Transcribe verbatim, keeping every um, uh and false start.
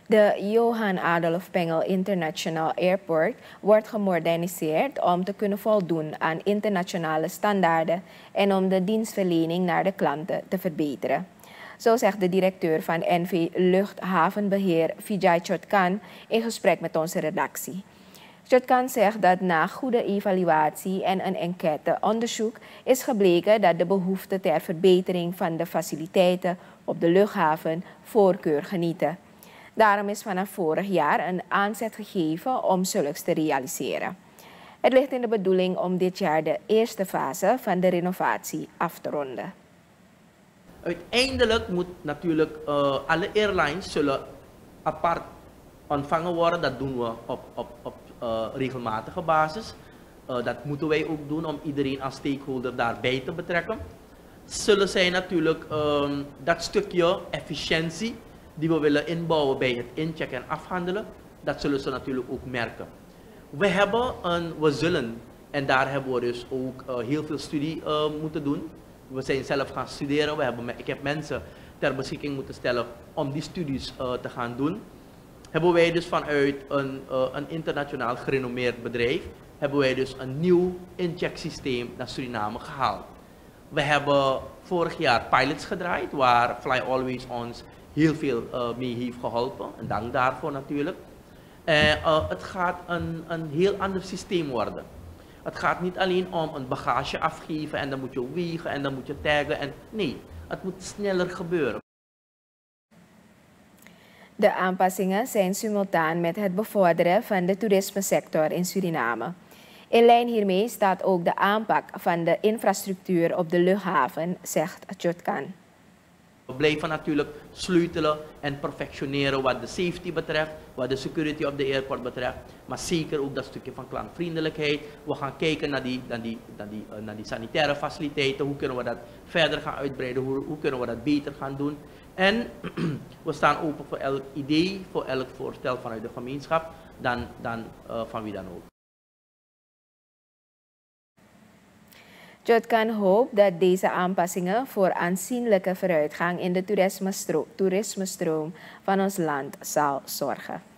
De Johan Adolf Pengel International Airport wordt gemoderniseerd om te kunnen voldoen aan internationale standaarden en om de dienstverlening naar de klanten te verbeteren. Zo zegt de directeur van N V Luchthavenbeheer Vijay Chotkan in gesprek met onze redactie. Chotkan zegt dat na goede evaluatie en een enquêteonderzoek is gebleken dat de behoeften ter verbetering van de faciliteiten op de luchthaven voorkeur genieten. Daarom is vanaf vorig jaar een aanzet gegeven om zulks te realiseren. Het ligt in de bedoeling om dit jaar de eerste fase van de renovatie af te ronden. Uiteindelijk moet natuurlijk uh, alle airlines zullen apart ontvangen worden. Dat doen we op, op, op uh, regelmatige basis. Uh, dat moeten wij ook doen om iedereen als stakeholder daarbij te betrekken. Zullen zij natuurlijk um, dat stukje efficiëntie die we willen inbouwen bij het inchecken en afhandelen, dat zullen ze natuurlijk ook merken. We hebben een, we zullen, en daar hebben we dus ook uh, heel veel studie uh, moeten doen. We zijn zelf gaan studeren, we hebben, ik heb mensen ter beschikking moeten stellen om die studies uh, te gaan doen. Hebben wij dus vanuit een, uh, een internationaal gerenommeerd bedrijf, hebben wij dus een nieuw inchecksysteem naar Suriname gehaald. We hebben vorig jaar pilots gedraaid, waar Fly Always ons heel veel uh, mee heeft geholpen. En dank daarvoor natuurlijk. En uh, het gaat een, een heel ander systeem worden. Het gaat niet alleen om een bagage afgeven en dan moet je wegen en dan moet je taggen. En, nee, het moet sneller gebeuren. De aanpassingen zijn simultaan met het bevorderen van de toerismesector in Suriname. In lijn hiermee staat ook de aanpak van de infrastructuur op de luchthaven, zegt Chotkan. We blijven natuurlijk sleutelen en perfectioneren wat de safety betreft, wat de security op de airport betreft, maar zeker ook dat stukje van klantvriendelijkheid. We gaan kijken naar die, naar die, naar die, naar die sanitaire faciliteiten, hoe kunnen we dat verder gaan uitbreiden, hoe, hoe kunnen we dat beter gaan doen. En we staan open voor elk idee, voor elk voorstel vanuit de gemeenschap, dan, dan uh, van wie dan ook. Chotkan hoopt dat deze aanpassingen voor aanzienlijke vooruitgang in de toerismestroom van ons land zal zorgen.